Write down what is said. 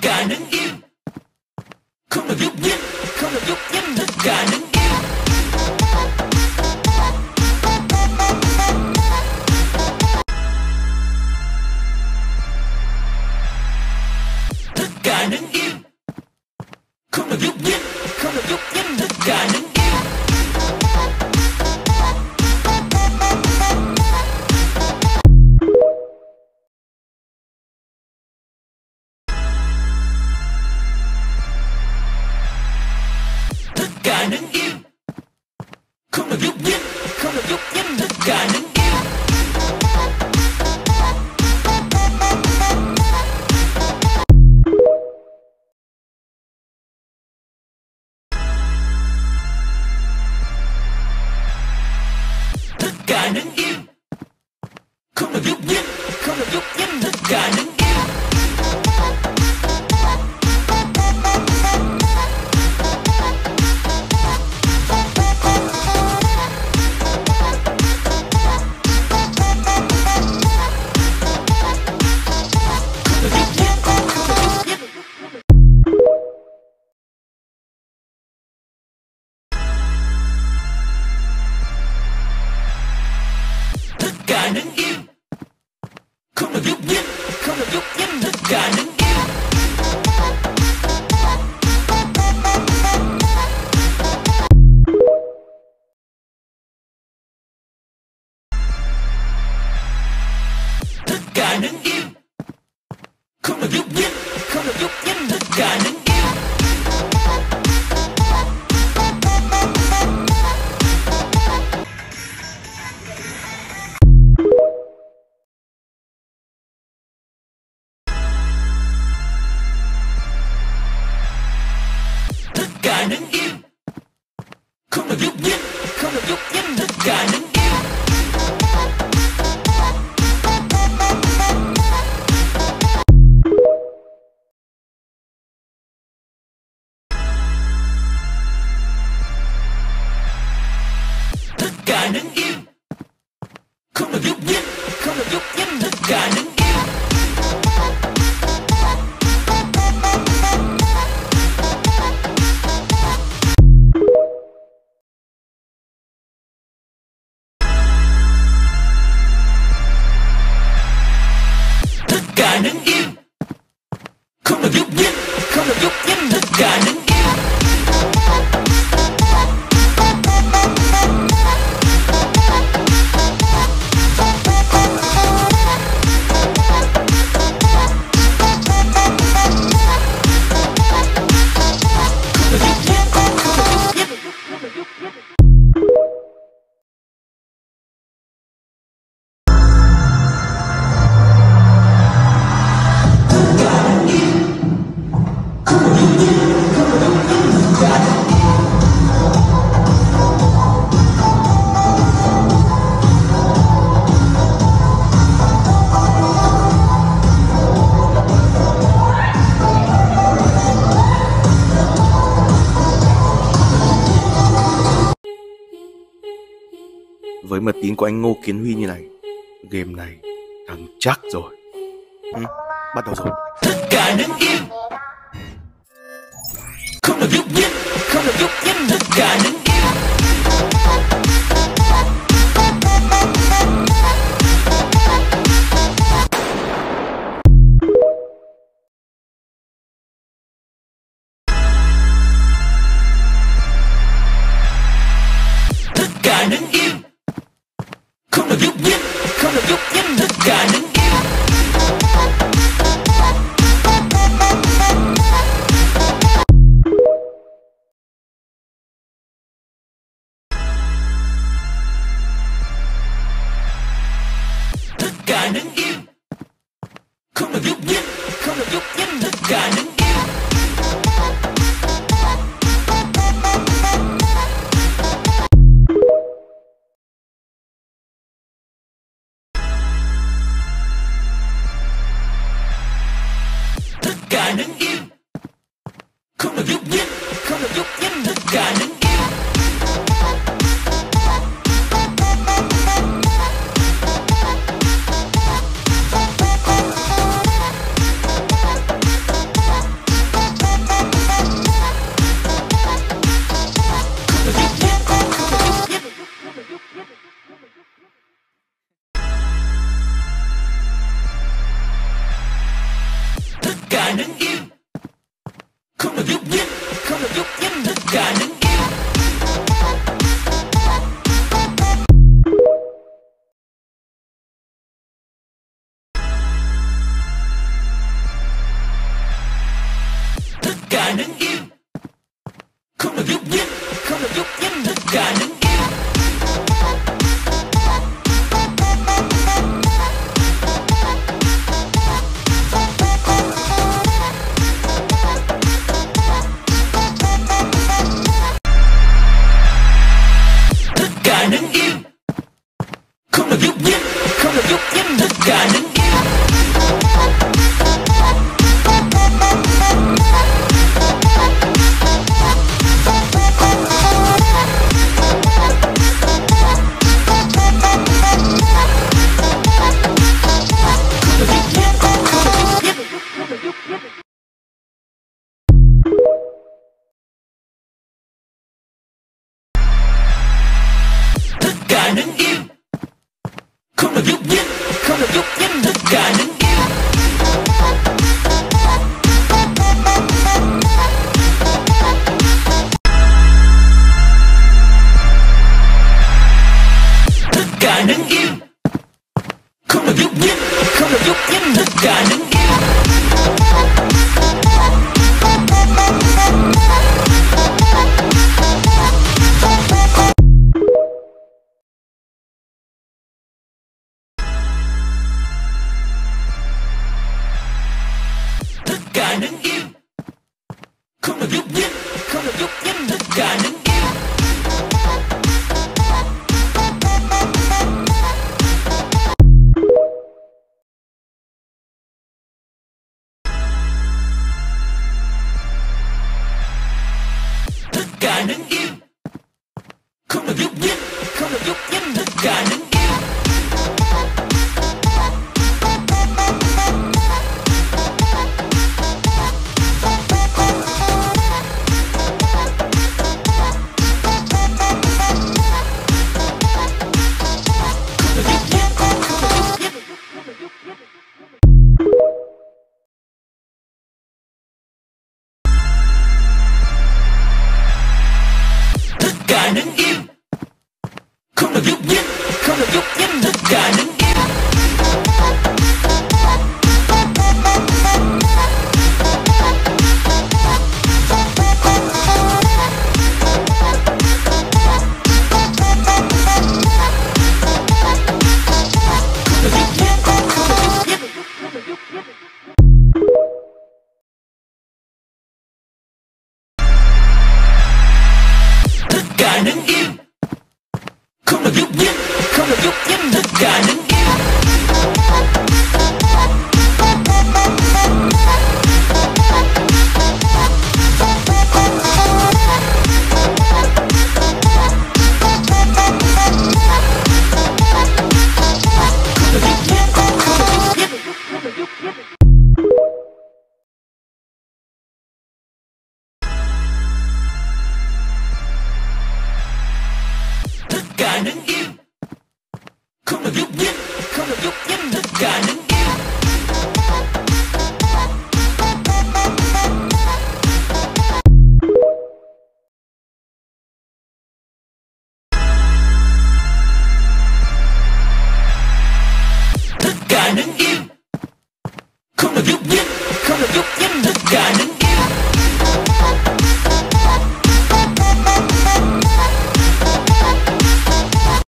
cả đứng im, không được nhúc nhích, không được nhúc nhích, tất cả đứng im. Tất cả đứng im, không được nhúc nhích, không được nhúc nhích, tất cả đứng im. Tất cả đứng im, không được nhúc nhích, không được nhúc nhích, tất cả đứng im. Tất cả đứng im, không được nhúc nhích, không được nhúc nhích, tất cả đứng im. Tất cả đứng im, không được nhúc nhích, không được nhúc nhích, tất cả đứng im. Tất cả đứng im, không được nhúc nhích, không được nhúc nhích, tất cả đứng im. Tất cả đứng im, không được nhúc nhích, không được nhúc nhích, tất cả đứng im. Tất cả đứng im, không được nhúc nhích, không được nhúc nhích, tất cả đứng im. Tất cả đứng im, không được nhúc nhích, không được nhúc nhích, tất cả đứng im. Với mật tín của anh Ngô Kiến Huy như này, game này thắng chắc rồi. Bắt đầu rồi. Tất cả đứng im, không được nhúc nhích, không được nhúc nhích, tất cả đứng im. Tất cả đứng im, không được nhúc nhích, không được nhúc nhích, tất cả đứng im. Tất cả đứng im, không được nhúc nhích, không được nhúc nhích, tất cả đứng im. Tất cả đứng im, không được nhúc nhích, không được nhúc nhích, tất cả đứng im. cả đứng im, không được nhúc nhích, không được nhúc nhích, tất cả đứng im. Tất cả đứng im, không được nhúc nhích, không được nhúc nhích, tất cả đứng im. Tất cả đứng im, không được nhúc nhích, không được nhúc nhích, tất cả đứng im. Tất cả đứng im, không được nhúc nhích, không được nhúc nhích, tất cả đứng im. Tất cả đứng im, không được nhúc nhích, không được nhúc nhích, tất cả đứng im. Tất cả đứng im, không được nhúc nhích, không được nhúc nhích, tất cả đứng im. Tất cả đứng im, không được nhúc nhích, không được nhúc nhích, tất cả đứng im. Tất cả đứng im, không được nhúc nhích, không được nhúc nhích, tất cả đứng im. Tất cả đứng im, không được nhúc nhích, không được nhúc nhích, tất cả đứng im. Tất cả đứng im, không được nhúc nhích, không được nhúc nhích, tất cả đứng im.